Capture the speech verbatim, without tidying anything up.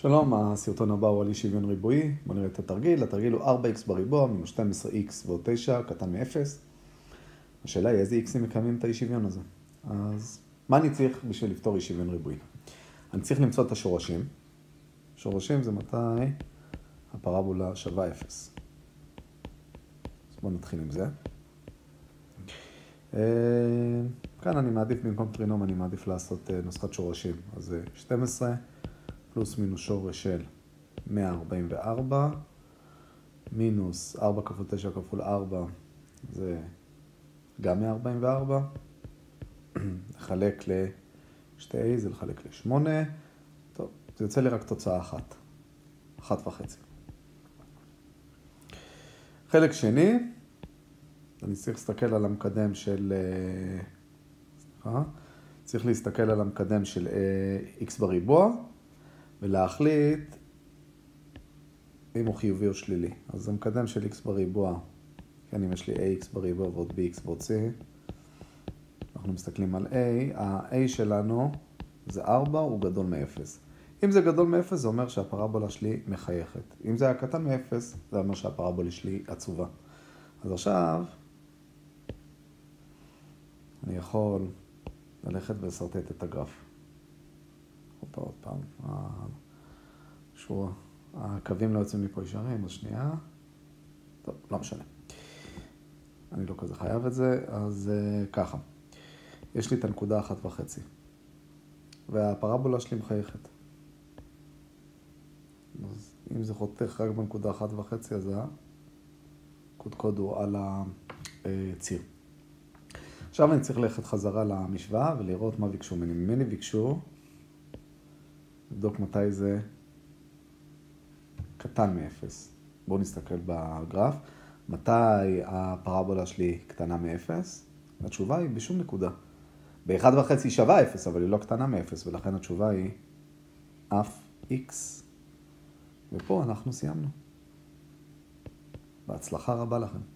שלום, הסרטון הבא הוא על אי שוויון ריבועי. בואו נראה את התרגיל. התרגיל הוא ארבע אקס בריבוע מינוס שתים עשרה אקס ועוד תשע קטן מ-אפס. השאלה היא איזה איקסים מקיימים את האי שוויון הזה. אז מה אני צריך בשביל לפתור אי שוויון ריבועי? אני צריך למצוא את השורשים. שורשים זה מתי הפרבולה שווה אפס. אז בואו נתחיל עם זה. כאן אני מעדיף במקום טרינום, אני מעדיף לעשות נוסחת שורשים. אז זה שתים עשרה פלוס מינוס שורש של מאה ארבעים וארבע, מינוס ארבע כפול תשע כפול ארבע, זה גם מאה ארבעים וארבע. לחלק ל-שתי a זה לחלק ל-שמונה. טוב, זה יוצא לי רק תוצאה אחת. אחת וחצי. חלק שני, אני צריך להסתכל על המקדם של... סליחה, צריך להסתכל על המקדם של x בריבוע, ולהחליט אם הוא חיובי או שלילי. אז המקדם של x בריבוע, כן, אם יש לי ax בריבוע ועוד bx ועוד c, אנחנו מסתכלים על a, ה-a שלנו זה ארבע, הוא גדול מ-אפס. אם זה גדול מ-אפס, זה אומר שהפרבולה שלי מחייכת. אם זה היה קטן מ-אפס, זה אומר שהפרבולה שלי עצובה. אז עכשיו, אני יכול ללכת ולסרטט את הגרף. עוד עוד פעם. שוב, הקווים לא יוצאים מפה ישרים, אז שנייה. טוב, לא משנה. אני לא כזה חייב את זה, אז uh, ככה. יש לי את הנקודה אחת וחצי. והפרבולה שלי מחייכת. אז אם זה חותך רק בנקודה אחת וחצי, אז הקודקוד הוא על הציר. עכשיו אני צריך ללכת חזרה למשוואה ולראות מה ביקשו ממני. ממני ביקשו, לבדוק מתי זה קטן מ-אפס. בואו נסתכל בגרף. מתי הפרבולה שלי קטנה מ-אפס? התשובה היא בשום נקודה. ב-אחת וחצי שווה אפס, אבל היא לא קטנה מ-אפס, ולכן התשובה היא אף x. ופה אנחנו סיימנו. בהצלחה רבה לכם.